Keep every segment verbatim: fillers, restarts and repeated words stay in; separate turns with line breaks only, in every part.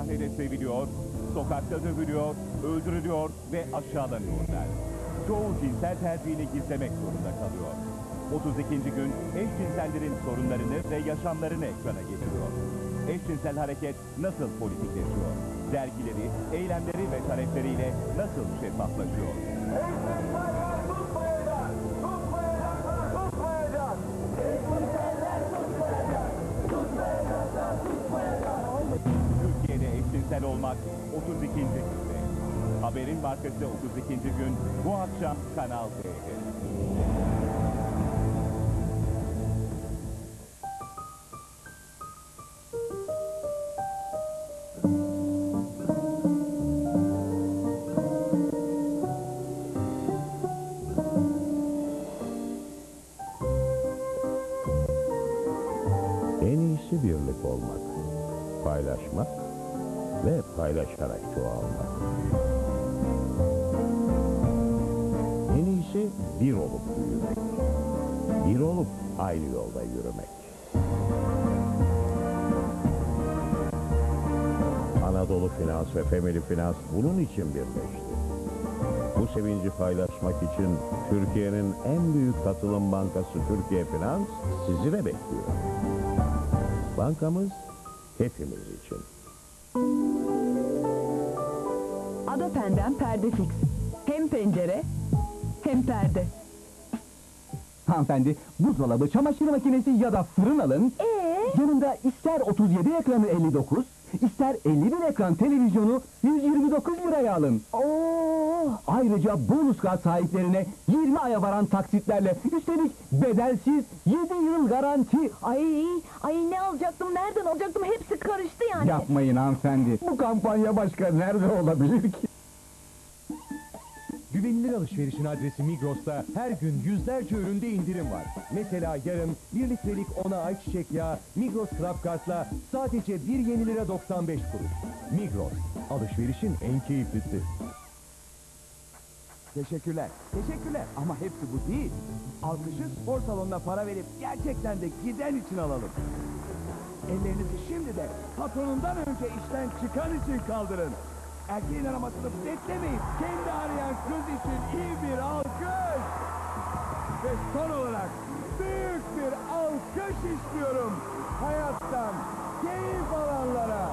sahnede seviliyor, sokakta dövülüyor, öldürülüyor ve aşağılanıyorlar. Çoğu cinsel tercihini gizlemek zorunda kalıyor. otuz ikinci gün eşcinsellerin sorunlarını ve yaşamlarını ekrana getiriyor. Eşcinsel hareket nasıl politikleşiyor? Dergileri, eylemleri ve talepleriyle nasıl şeffaflaşıyor?
Eşcinseller tutmayacak! Tutmayacaklar, tutmayacak! Eşcinseller tutmayacak! Tutmayacaklar, tutmayacak!
Türkiye'de eşcinsel olmak otuz ikinci günde. Haberin markası otuz ikinci gün bu akşam Kanal D'de.
En iyisi birlik olmak, paylaşmak ve paylaşarak çoğalmak. En iyisi bir olup büyümek, bir olup aynı yolda yürümek. Anadolu Finans ve Family Finans bunun için birleşti. Bu sevinci paylaşmak için Türkiye'nin en büyük katılım bankası Türkiye Finans sizi de bekliyor. Bankamız hepimiz için.
Adopen'den perde fix. Hem pencere hem perde.
Hanımefendi, buzdolabı, çamaşır makinesi ya da fırın alın.
Ee?
Yanında ister otuz yedi ekranı elli dokuz, ister elli bir ekran televizyonu yüz yirmi dokuz liraya alın.
Oo!
Ayrıca bonus kart sahiplerine yirmi aya varan taksitlerle, üstelik bedelsiz yedi yıl garanti.
Ay, ay ne alacaktım, nereden alacaktım, hepsi karıştı yani.
Yapmayın hanımefendi, bu kampanya başka nerede olabilir ki?
Güvenilir alışverişin adresi Migros'ta her gün yüzlerce üründe indirim var. Mesela yarın bir litrelik ona ayçiçek yağı Migros Club Kart'la sadece bir yeni lira doksan beş kuruş. Migros, alışverişin en keyiflisi.
Teşekkürler, teşekkürler ama hepsi bu değil. Alkışı spor salonuna para verip gerçekten de giden için alalım. Ellerinizi şimdi de patronundan önce işten çıkan için kaldırın. Erkeğin aramasını beklemeyin. Kendi arayan kız için iyi bir alkış. Ve son olarak büyük bir alkış istiyorum. Hayattan keyif alanlara.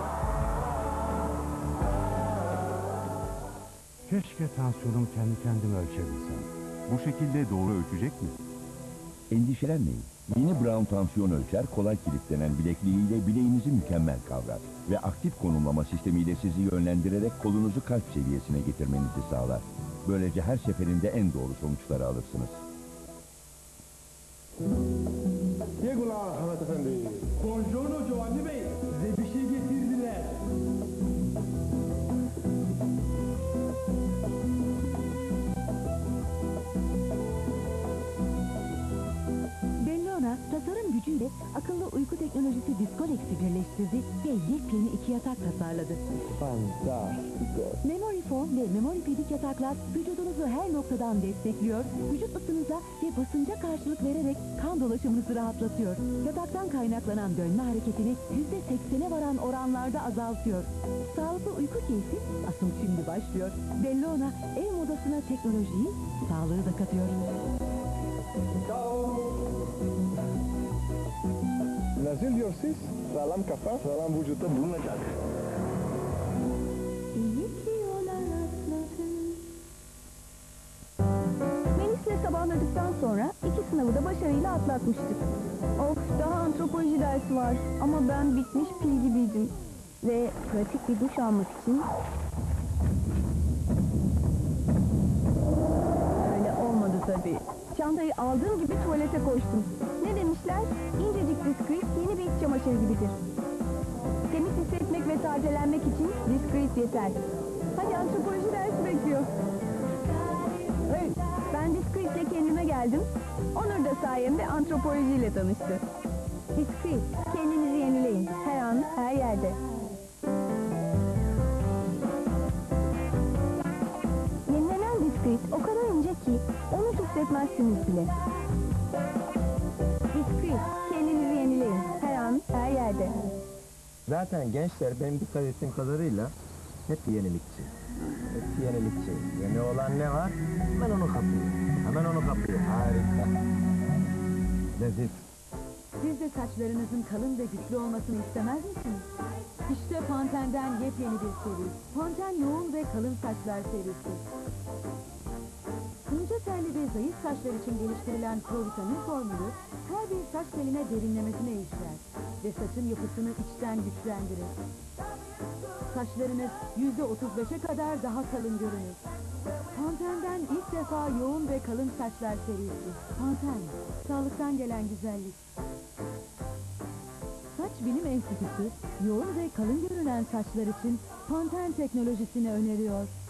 Keşke tansiyonumu kendi kendime ölçebilsem. Bu şekilde doğru ölçecek mi?
Endişelenmeyin. Yeni Brown tansiyon ölçer kolay kilitlenen bilekliğiyle bileğinizi mükemmel kavrar ve aktif konumlama sistemiyle sizi yönlendirerek kolunuzu kalp seviyesine getirmenizi sağlar. Böylece her seferinde en doğru sonuçları alırsınız.
Yegular hanımefendi. Buongiorno Giovanni Bey. Size bir şey getirdiler.
Bellona, tasarım gücüyle akıllı uyku teknolojisi Discolex'i birleştirdi ve yepyeni iki yatak tasarladı.
Fantastico.
Memory Foam ve Memory Pedik yataklar vücudunuzu her noktadan destekliyor, vücut ısınıza ve basınca karşılık vererek kan dolaşımınızı rahatlatıyor. Yataktan kaynaklanan dönme hareketini yüzde seksene varan oranlarda azaltıyor. Sağlıklı uyku keyfi asıl şimdi başlıyor. Bellona ev modasına teknolojiyi, sağlığı da katıyor.
Nasıl diyorsunuz? Sağlam kafa, sağlam vücutta bulunacak.
Melis'le sabahladıktan sonra iki sınavı da başarıyla atlatmıştık. Of, daha antropoloji dersi var ama ben bitmiş pil gibiydim. Ve pratik bir duş almak için... Öyle olmadı tabii. Çantayı aldığım gibi tuvalete koştum. Ne demişler? İncecik Discreet yeni bir iç çamaşırı gibidir. Temiz hissetmek ve tazelenmek için Discreet yeter. Hadi antropoloji dersi bekliyor.
Hey!
Ben Discreet'le kendime geldim. Onur da sayemde antropolojiyle tanıştı. Discreet, kendinizi yenileyin. Her an, her yerde. Yenilenen Discreet o kadar ince ki onu hissetmezsiniz bile. Discreet, kendinizi yenileyin. Her an, her yerde.
Zaten gençler benim dikkat ettiğim kadarıyla hep yenilikçi. Hep yenilikçi. Yeni olan ne var? Hemen onu kapıyor. Hemen onu kapıyor. Harika. Leziz.
Siz de saçlarınızın kalın ve güçlü olmasını istemez misiniz? İşte Pantene'den yepyeni bir seri. Pantene yoğun ve kalın saçlar serisi. İnce telli ve zayıf saçlar için geliştirilen Provitamin formülü her bir saç teline derinlemesine işler ve saçın yapısını içten güçlendirir. Saçlarınız yüzde otuz beşe kadar daha kalın görünür. Pantene'den ilk defa yoğun ve kalın saçlar serisi. Pantene, sağlıktan gelen güzellik. Saç Bilim Enstitüsü, yoğun ve kalın görünen saçlar için Pantene teknolojisini öneriyor.